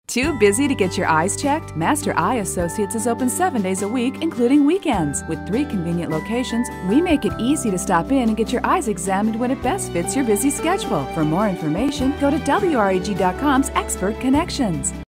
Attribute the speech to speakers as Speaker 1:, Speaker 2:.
Speaker 1: Too busy to get your eyes checked? Master Eye Associates is open 7 days a week, including weekends. With 3 convenient locations, we make it easy to stop in and get your eyes examined when it best fits your busy schedule. For more information, go to WRAG.com's Expert Connections.